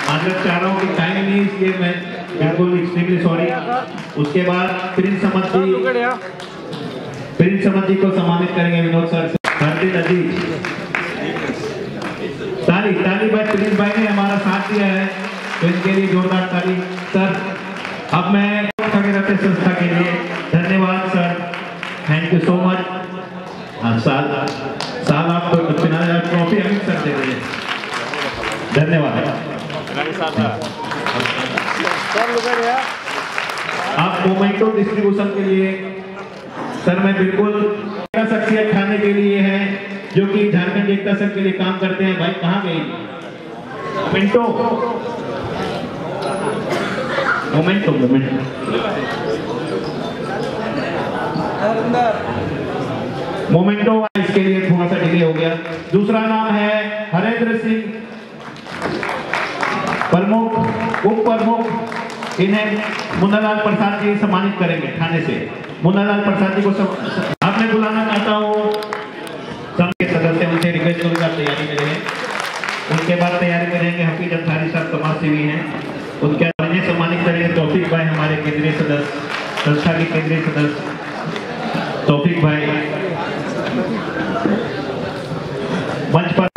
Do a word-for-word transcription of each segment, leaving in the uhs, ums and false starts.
माजरत चाह रहा हूँ कि टाइम नहीं, इसलिए मैं बिल्कुल एक्सट्रीमली सॉरी। उसके बाद प्रिंस समद जी प्रिंस समद जी को सम्मानित करेंगे विनोद सर से। भारतीय अजीज ताली ताली भाई, प्रिंस भाई ने हमारा साथ दिया है तो इनके लिए जोरदार ताली सर। अब मैं संस्था के लिए धन्यवाद sir, thank you so much. साल साल आप ट्रॉफी अमित सर दे रहे हैं, धन्यवाद। आप मोमेंटो डिस्ट्रीब्यूशन के लिए सर, मैं बिल्कुल शख्सियत खाने के लिए है जो कि झारखंड एकता संघ के लिए काम करते हैं। भाई कहाँ गई मोमेंटो मोमेंटो मोमेंटो मोमेंटो इसके लिए थोड़ा सा डिले हो गया। दूसरा नाम है हरेंद्र सिंह, प्रमुख उप प्रमुख, इन्हें मुन्नालाल प्रसाद जी सम्मानित करेंगे थाने से। मुन्नालाल प्रसाद जी को सब आपने बुलाना चाहता हूँ, संघ के सदस्य उनसे रिक्वेस्ट करूंगा तैयारी में रहें। उनके बाद तैयारी में रहेंगे हफीज अंसारी साहब, समाज सेवी हैं, उनके बाद सम्मानित करेंगे तौफीक भाई, हमारे केंद्रीय सदस्य, संस्था के केंद्रीय सदस्य तौफीक भाई मंच पर।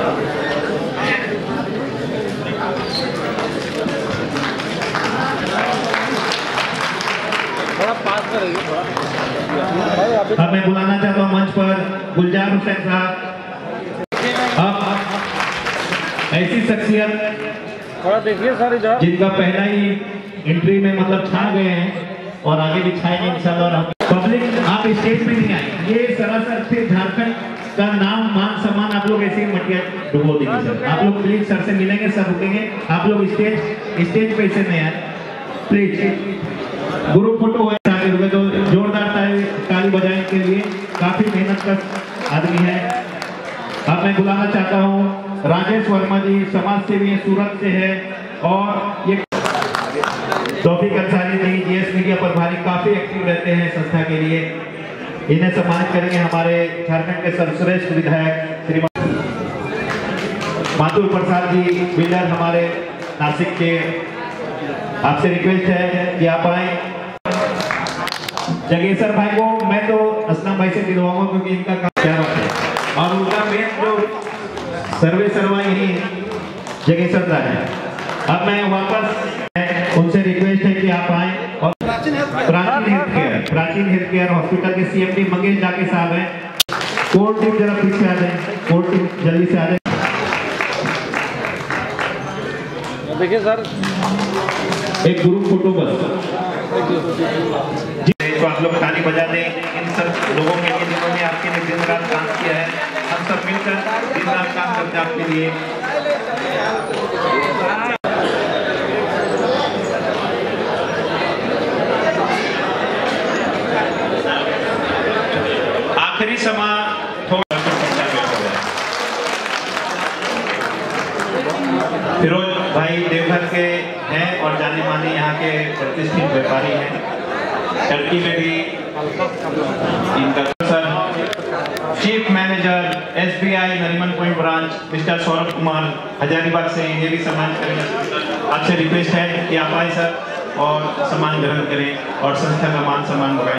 अब मैं बुलाना चाहता हूँ मंच पर गुलजार हुसैन साहब। अब ऐसी शख्सियत थोड़ा देखिए सर इधर, जिनका पहला ही एंट्री में मतलब छा गए हैं और आगे भी छाएंगे इंशाल्लाह। पब्लिक आप स्टेज पे नहीं आए, ये सरासर फिर झारखंड का नाम मान सम्मान आप लोग ऐसे ही मटिया डुबो देंगे सर। आप लोग प्लीज सर से मिलेंगे, सर रुकेंगे, आप लोग स्टेज स्टेज पे ऐसे नहीं आए प्लीज। ग्रुप फोटो है तो जोरदार ताली बजाने के लिए, काफी मेहनत का आदमी है। अब मैं बुलाना चाहता हूँ राजेश वर्मा जी, समाज सेवी सूरत से है, और ये तौफीक अंसारी जी जीएस मीडिया प्रभारी, काफी एक्टिव रहते हैं संस्था के लिए। इन्हें सम्मानित करेंगे हमारे झारखंड के सर्वश्रेष्ठ विधायक श्रीमान माधुर प्रसाद जी बिल्डर, हमारे नासिक के। आपसे रिक्वेस्ट है कि आप आए। जगेसर भाई को मैं तो असलम भाई से दिलवाऊंगा क्योंकि इनका काम क्या है, और उनका मेन जो सर्वे सर्वा यही जगेसर दा है। अब मैं वापस उनसे रिक्वेस्ट है कि आप आए, और Prachin health care Prachin health care hospital के सीएमडी मंगेश जाके साहब हैं। कोर्ट टीम जरा पीछे आ जाए, कोर्ट टीम जल्दी से आ जाए। देखिए सर एक ग्रुप फोटो बस तो आप लोग ताली बजा दें इन सब लोगों के लिए जिन्होंने आपके लिए दिन रात काम किया है। हम सब मिलकर दिन रात काम करते हैं आपके लिए। आखिरी समा थोड़ा फिरोज भाई देवघर के हैं और जाने माने यहाँ के प्रतिष्ठित व्यापारी हैं। टर्की में भी इनका sir chief manager SBI Nariman Point branch mister Saurabh Kumar Hazaribagh से, ये भी सम्मान करेंगे। आपसे रिक्वेस्ट है कि आप आए सर और सम्मान ग्रहण करें और संस्था का मान सम्मान बढ़ाएं।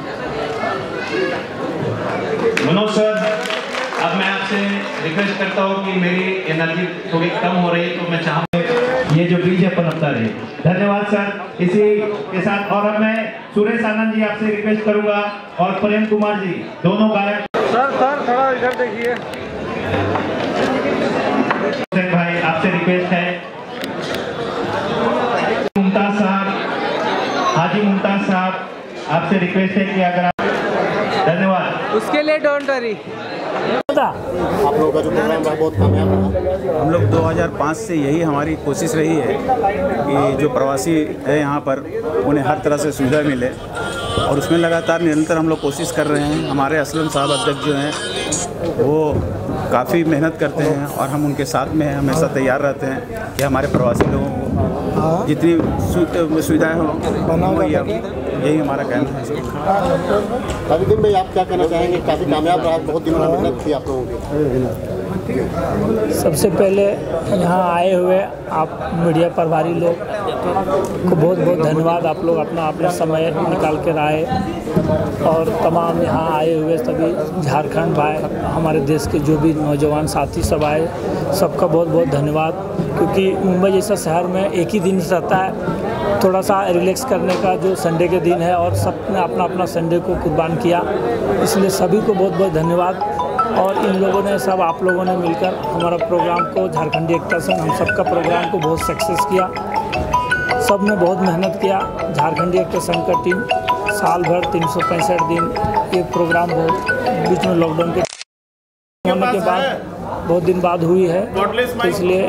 मनोज सर, अब मैं आपसे रिक्वेस्ट करता हूँ कि मेरी एनर्जी थोड़ी कम हो रही है तो मैं चाहूँगा ये जो बीज है पनपता रहे। धन्यवाद सर। इसी के साथ और अब मैं सुरेश आनंद जी आपसे रिक्वेस्ट करूंगा और प्रेम कुमार जी दोनों गायक। सर सर थोड़ा इधर देखिए। भाई आपसे रिक्वेस्ट है, मुमताज साहब, हाजी मुमताज साहब, आपसे रिक्वेस्ट है कि अगर आप, धन्यवाद उसके लिए डोंट वरी। आप लोगों का जो प्रोग्राम रहा बहुत कामयाब रहा। हम लोग दो हज़ार पाँच से यही हमारी कोशिश रही है कि जो प्रवासी है यहाँ पर उन्हें हर तरह से सुविधा मिले, और उसमें लगातार निरंतर हम लोग कोशिश कर रहे हैं। हमारे असलम साहब अध्यक्ष जो हैं वो काफ़ी मेहनत करते हैं और हम उनके साथ में हैं, हमेशा तैयार रहते हैं कि हमारे प्रवासी लोगों को जितनी सुविधाएँ हों, यही हमारा कहना है। काफी दिन में आप क्या कहना चाहेंगे? काफ़ी कामयाब रहा, बहुत दिनों में मेहनत थी आप लोगों की। सबसे पहले यहाँ आए हुए आप मीडिया प्रभारी लोग को बहुत बहुत धन्यवाद। आप लोग अपना अपना समय निकाल कर आए और तमाम यहाँ आए हुए सभी झारखंड भाई, हमारे देश के जो भी नौजवान साथी सब आए, सबका बहुत बहुत धन्यवाद। क्योंकि मुंबई जैसा शहर में एक ही दिन रहता है, थोड़ा सा रिलैक्स करने का जो संडे के दिन है, और सब ने अपना अपना संडे को कुर्बान किया, इसलिए सभी को बहुत बहुत धन्यवाद। और इन लोगों ने सब आप लोगों ने मिलकर हमारा प्रोग्राम को, झारखंडी एकता संघ हम सबका प्रोग्राम को बहुत सक्सेस किया। सब ने बहुत मेहनत किया। झारखंडी एकता संघ का टीम साल भर तीन सौ पैंसठ दिन ये प्रोग्राम बहुत बीच में लॉकडाउन के होने के बाद बहुत दिन बाद हुई है, तो इसलिए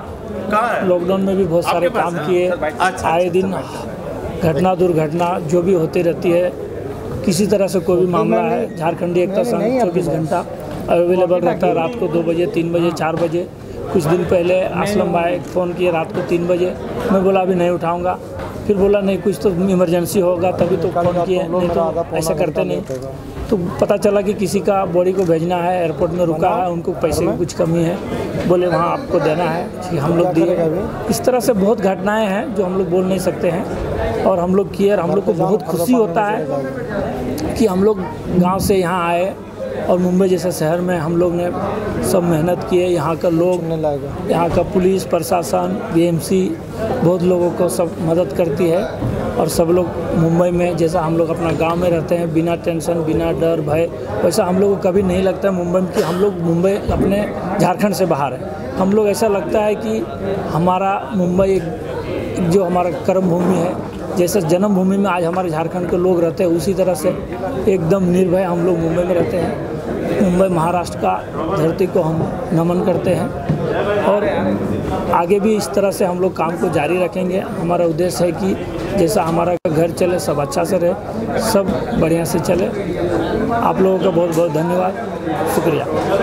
लॉकडाउन में भी बहुत सारे काम किए। आए दिन घटना दुर्घटना जो भी होती रहती है, किसी तरह से कोई भी मामला है, झारखंडी एकता संघ चौबीस घंटा अवेलेबल रहता है। रात को दो बजे, तीन बजे, चार बजे। कुछ दिन पहले असलम भाई फ़ोन किए रात को तीन बजे, मैं बोला अभी नहीं उठाऊंगा, फिर बोला नहीं कुछ तो इमरजेंसी होगा तभी तो फ़ोन किए, नहीं तो ऐसा करते नहीं। तो पता चला कि किसी का बॉडी को भेजना है, एयरपोर्ट में रुका है, उनको पैसे की कुछ कमी है, बोले वहाँ आपको देना है कि हम लोग दिए। इस तरह से बहुत घटनाएं हैं जो हम लोग बोल नहीं सकते हैं, और हम लोग किए। हम लोग को बहुत खुशी होता है कि हम लोग गांव से यहाँ आए और मुंबई जैसे शहर में हम लोग ने सब मेहनत किए। यहाँ का लोग, यहाँ का पुलिस प्रशासन, बीएमसी बहुत लोगों को सब मदद करती है, और सब लोग मुंबई में जैसा हम लोग अपना गांव में रहते हैं बिना टेंशन, बिना डर भय, वैसा हम लोग को कभी नहीं लगता मुंबई में कि हम लोग मुंबई अपने झारखंड से बाहर है। हम लोग ऐसा लगता है कि हमारा मुंबई एक जो हमारा कर्म भूमि है, जैसे जन्मभूमि में आज हमारे झारखंड के लोग रहते हैं, उसी तरह से एकदम निर्भय हम लोग मुंबई में रहते हैं। मुंबई महाराष्ट्र का धरती को हम नमन करते हैं, और आगे भी इस तरह से हम लोग काम को जारी रखेंगे। हमारा उद्देश्य है कि जैसा हमारा घर चले, सब अच्छा से रहे, सब बढ़िया से चले। आप लोगों का बहुत बहुत धन्यवाद, शुक्रिया।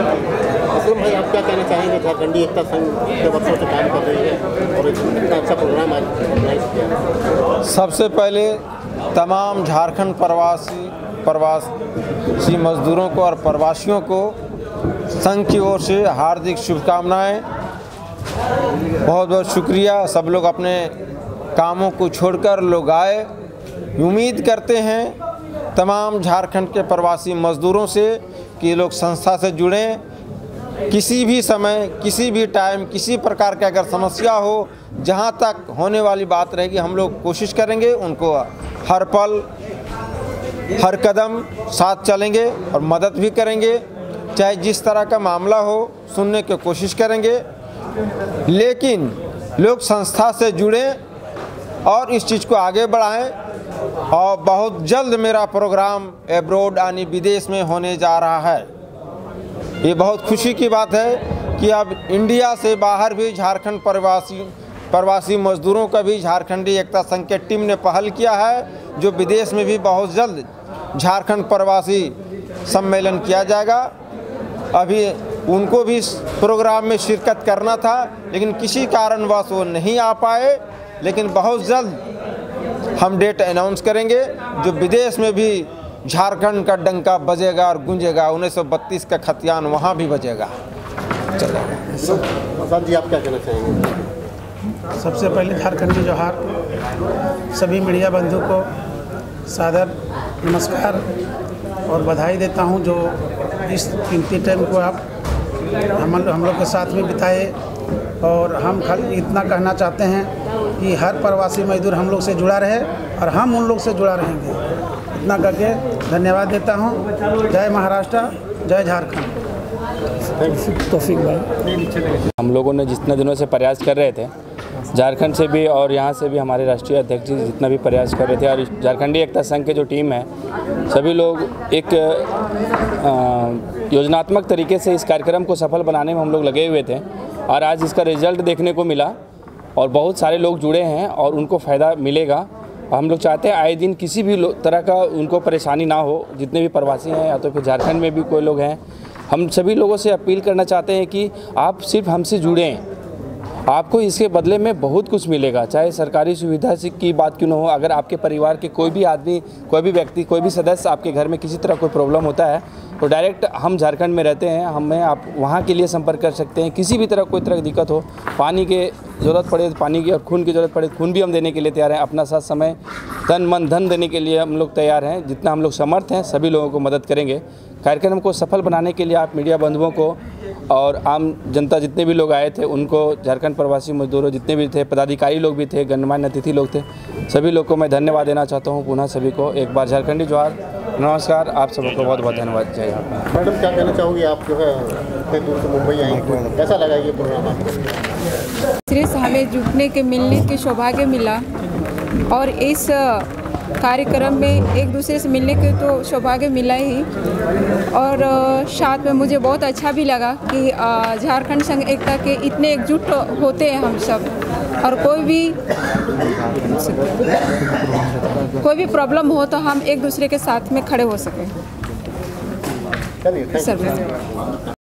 असलम भाई, आप क्या कहना चाहेंगे? झारखंडी एकता संघ के वर्षों से काम कर रही है और इतना अच्छा प्रोग्राम आज ऑर्गेनाइज किया। सबसे पहले तमाम झारखंड प्रवासी प्रवासी मजदूरों को और प्रवासियों को संघ की ओर से हार्दिक शुभकामनाएं। बहुत बहुत शुक्रिया। सब लोग अपने कामों को छोड़कर लोग आए। उम्मीद करते हैं तमाम झारखंड के प्रवासी मजदूरों से कि ये लोग संस्था से जुड़ें। किसी भी समय, किसी भी टाइम, किसी प्रकार की अगर समस्या हो, जहां तक होने वाली बात रहेगी, हम लोग कोशिश करेंगे उनको हर पल हर कदम साथ चलेंगे और मदद भी करेंगे। चाहे जिस तरह का मामला हो, सुनने की कोशिश करेंगे, लेकिन लोग संस्था से जुड़ें और इस चीज़ को आगे बढ़ाएं। और बहुत जल्द मेरा प्रोग्राम एब्रोड यानी विदेश में होने जा रहा है। ये बहुत खुशी की बात है कि अब इंडिया से बाहर भी झारखंड प्रवासी प्रवासी मजदूरों का भी झारखंडी एकता संघ के टीम ने पहल किया है, जो विदेश में भी बहुत जल्द झारखंड प्रवासी सम्मेलन किया जाएगा। अभी उनको भी प्रोग्राम में शिरकत करना था, लेकिन किसी कारणवश वो नहीं आ पाए, लेकिन बहुत जल्द हम डेट अनाउंस करेंगे, जो विदेश में भी झारखंड का डंका बजेगा और गूंजेगा। उन्नीस सौ बत्तीस का खतियान वहाँ भी बजेगा। चलेगा। सर जी, आप क्या कहना चाहेंगे? सबसे पहले झारखंडी जोहार। सभी मीडिया बंधु को सादर नमस्कार और बधाई देता हूं, जो इस कीमती टाइम को आप हम हम लोग के साथ में बिताए। और हम खाली इतना कहना चाहते हैं कि हर प्रवासी मजदूर हम लोग से जुड़ा रहे और हम उन लोग से जुड़ा रहेंगे। इतना करके धन्यवाद देता हूं। जय महाराष्ट्र, जय झारखंड। तौफीक भाई, हम लोगों ने जितने दिनों से प्रयास कर रहे थे, झारखंड से भी और यहाँ से भी हमारे राष्ट्रीय अध्यक्ष जी जितना भी प्रयास कर रहे थे, और झारखंडी एकता संघ के जो टीम है, सभी लोग एक योजनात्मक तरीके से इस कार्यक्रम को सफल बनाने में हम लोग लगे हुए थे। और आज इसका रिजल्ट देखने को मिला और बहुत सारे लोग जुड़े हैं और उनको फ़ायदा मिलेगा। और हम लोग चाहते हैं आए दिन किसी भी तरह का उनको परेशानी ना हो। जितने भी प्रवासी हैं या तो फिर झारखंड में भी कोई लोग हैं, हम सभी लोगों से अपील करना चाहते हैं कि आप सिर्फ हमसे जुड़ें आपको इसके बदले में बहुत कुछ मिलेगा, चाहे सरकारी सुविधा से की बात क्यों न हो। अगर आपके परिवार के कोई भी आदमी, कोई भी व्यक्ति, कोई भी सदस्य आपके घर में किसी तरह कोई प्रॉब्लम होता है तो डायरेक्ट हम झारखंड में रहते हैं, हमें आप वहाँ के लिए संपर्क कर सकते हैं। किसी भी तरह कोई तरह की दिक्कत हो, पानी के ज़रूरत पड़े पानी की और खून की ज़रूरत पड़े खून भी हम देने के लिए तैयार हैं। अपना साथ समय, तन मन धन देने के लिए हम लोग तैयार हैं। जितना हम लोग समर्थ हैं सभी लोगों को मदद करेंगे। कार्यक्रम को सफल बनाने के लिए आप मीडिया बंधुओं को और आम जनता जितने भी लोग आए थे उनको, झारखंड प्रवासी मजदूरों जितने भी थे, पदाधिकारी लोग भी थे, गणमान्य अतिथि लोग थे, सभी लोग को मैं धन्यवाद देना चाहता हूँ। पुनः सभी को एक बार झारखंडी जोहार, नमस्कार। आप सबको बहुत बहुत धन्यवाद। जय हिंद। मैडम क्या कहना चाहोगी, आप जो है इतने दूर से मुंबई आई, कैसा लगा ये प्रोग्राम आपको? सिर्फ हमें जुटने के मिलने के सौभाग्य मिला और इस कार्यक्रम में एक दूसरे से मिलने के तो सौभाग्य मिला ही, और साथ में मुझे बहुत अच्छा भी लगा कि झारखंड संघ एकता के इतने एकजुट होते हैं हम सब, और कोई भी कोई भी प्रॉब्लम हो तो हम एक दूसरे के साथ में खड़े हो सकें। चलिए, थैंक यू।